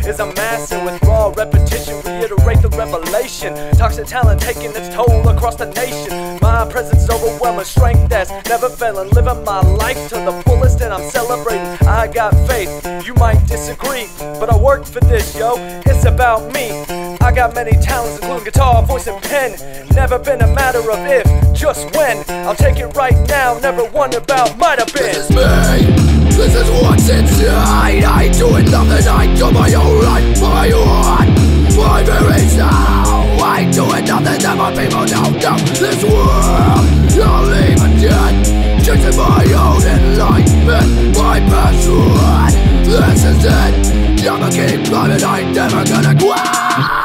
is a master with raw repetition. Reiterate the revelation. Toxic talent taking its toll across the nation. My presence overwhelming, strength that's never failing. Living my life to the fullest and I'm celebrating. I got faith, you might disagree, but I worked for this, yo. It's about me. I got many talents, including guitar, voice, and pen. Never been a matter of if, just when. I'll take it right now, never one about might have been. This is me, this is what's inside. I ain't doing nothing, I do my own right, my own, my very self. I ain't doing nothing that my people don't know. This world, I'll leave it dead. Chasing my own enlightenment, my passion. This is it. I'ma keep climbing, I ain't never gonna quit.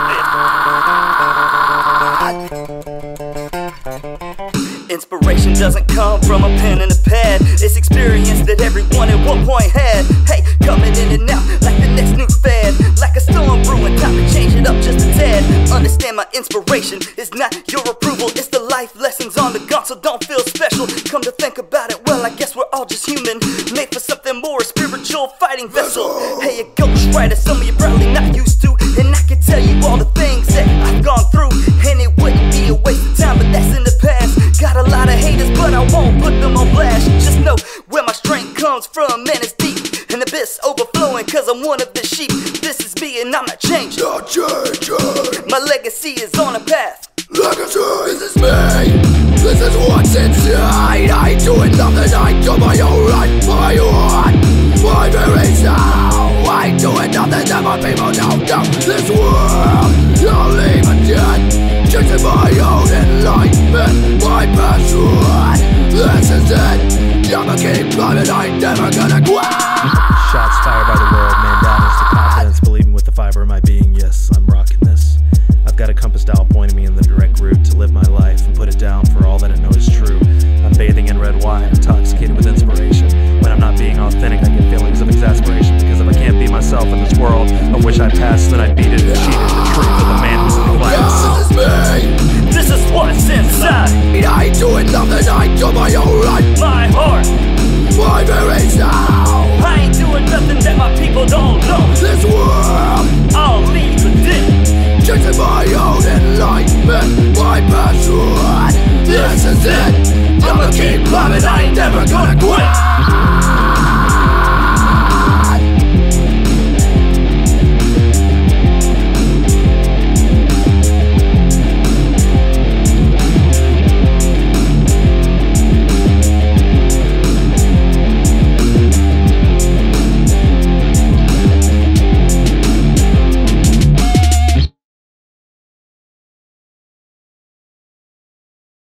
Inspiration doesn't come from a pen and a pad. It's experience that everyone at one point had. Hey, coming in and out like the next new fad. Like a storm brewing, time to change it up just a tad. Understand my inspiration is not your approval. It's the life lessons on the gun, so don't feel special. Come to think about it, well, I guess we're all just human. Made for something more, a spiritual fighting vessel. Hey, a ghostwriter, some of you probably not used to. And I can tell you all the things that I've gone through. And it wouldn't be a waste of time, but that's in the past. Got a lot of haters, but I won't put them on blast. Just know where my strength comes from, man, it's deep. An abyss overflowing, cause I'm one of the sheep. This is me and I'm not changed. Not changing. My legacy is on a path. Legacy. This is me, this is what's inside. I ain't doing nothing, I do my own right, my own, my very self. I ain't doing nothing that my people don't know. This world, I'll leave it dead. Chasing my own enlightenment, my passion. This is it. I'ma keep climbing, I ain't never gonna quit. Shots fired by the world, man down is the confidence. Believing with the fiber of my being, yes, I'm rocking this. I've got a compass dial pointing me in the direct route to live my life and put it down for all that I know is true. I'm bathing in red wine, intoxicated with inspiration. When I'm not being authentic, I get feelings of exasperation. Because if I can't be myself in this world of which I pass, then I beat it and cheated the truth of the man who's in the glass. This is me, This is what's inside. I ain't doing nothing, I do my own right, My heart, my very self. I ain't doing nothing that my people don't know. This world, I'll leave the dit. chasing my own enlightenment, my passion. This is it. I'ma keep climbing, I ain't never gonna quit.